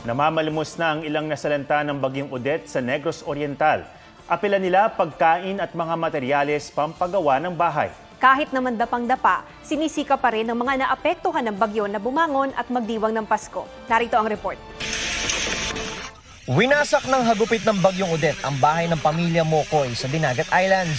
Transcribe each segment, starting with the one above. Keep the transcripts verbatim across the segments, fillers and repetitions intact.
Namamalimos na ang ilang nasalanta ng bagyong Odette sa Negros Oriental. Apela nila pagkain at mga materyales pampagawa ng bahay. Kahit naman dapang-dapa, sinisika pa rin ng mga naapektuhan ng bagyo na bumangon at magdiwang ng Pasko. Narito ang report. Winasak ng hagupit ng bagyong Odette ang bahay ng pamilya Mokoy sa Dinagat Islands.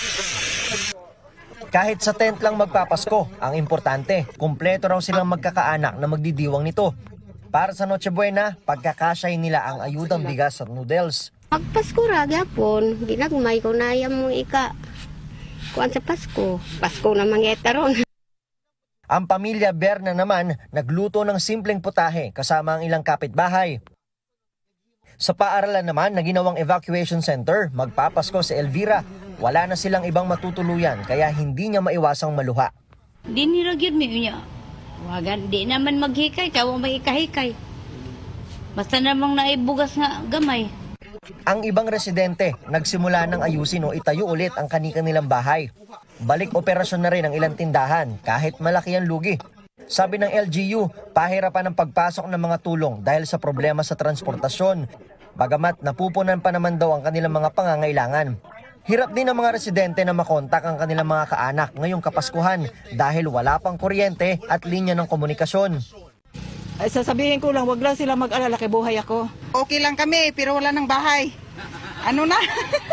Kahit sa tent lang magpapasko, ang importante, kumpleto raw silang magkakaanak na magdidiwang nito. Para sa Noche Buena, pagkakasay nila ang ayudang bigas at noodles. Pagpasko ra gyapon, ginagmay ko na yan mo ika. Kuan sa Pasko, Pasko na mangyeta ron. Ang pamilya Berna naman nagluto ng simpleng putahe kasama ang ilang kapitbahay. Sa paaralan naman na ginawang evacuation center, magpapasko sa Elvira. Wala na silang ibang matutuluyan kaya hindi niya maiwasang maluha. Di niragyod mi niya. Wagan, di naman maghikay, kawa may ikahikay. Basta namang naibugas nga gamay. Ang ibang residente nagsimula ng ayusin o itayo ulit ang kani-kanilang bahay. Balik operasyon na rin ang ilang tindahan kahit malaki ang lugi. Sabi ng L G U, pahirapan ang pagpasok ng mga tulong dahil sa problema sa transportasyon. Bagamat napupunan pa naman daw ang kanilang mga pangangailangan. Hirap din ang mga residente na makontak ang kanilang mga kaanak ngayong Kapaskuhan dahil wala pang kuryente at linya ng komunikasyon. Ay, sasabihin ko lang, wag lang sila mag-alala kay buhay ako. Okay lang kami, pero wala ng bahay. Ano na?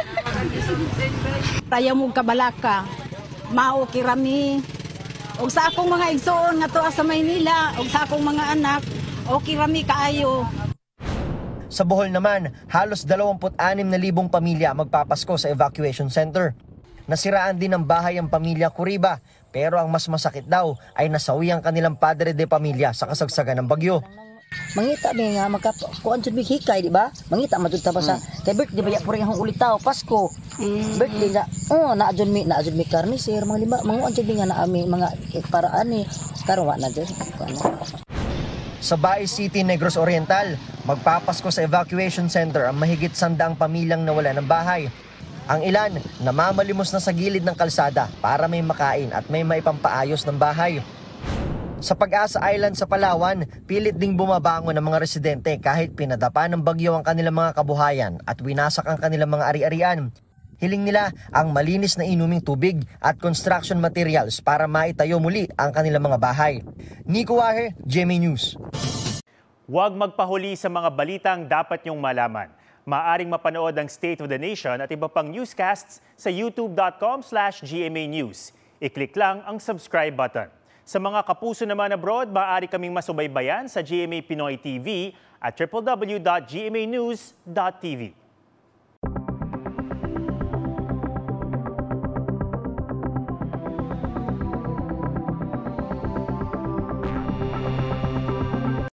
Tayo mo kabalaka, mao kirami. Og sa akong mga igsoon nga tuwa sa Maynila, og sa akong mga anak, okay rami kaayo. Sa Bohol naman, halos dalawampu't anim na libong pamilya magpapasko sa evacuation center. Nasiraan din ng bahay ang pamilya Curiba, pero ang mas masakit daw ay nasawi ang kanilang padre de pamilya sa kasagsagan ng bagyo. Mangita mi nga magkakuan jud mi hikay, di ba? Mangita matud ta pa sa kay birthday ba ya puri ang ulitaw Pasko. Mm. Birthday nga. Oh, na jud mi na jud mi karni sir mga lima manguan jud mi nga na ami mga para ani karon wa na jud. Sa Baez City, Negros Oriental, magpapasko sa evacuation center ang mahigit sandaang pamilyang nawala ng bahay. Ang ilan, namamalimos na sa gilid ng kalsada para may makain at may maipampaayos ng bahay. Sa Pag-asa Island sa Palawan, pilit ding bumabangon ng mga residente kahit pinadapa ng bagyo ang kanilang mga kabuhayan at winasak ang kanilang mga ari-arian. Hiling nila ang malinis na inuming tubig at construction materials para maitayo muli ang kanilang mga bahay. Nico Wahe, G M A News. Huwag magpahuli sa mga balitang dapat niyong malaman. Maaring mapanood ang State of the Nation at iba pang newscasts sa youtube dot com slash G M A News. I-click lang ang subscribe button. Sa mga kapuso naman abroad, maaari kaming masubaybayan sa G M A Pinoy T V at w w w dot g m a news dot t v.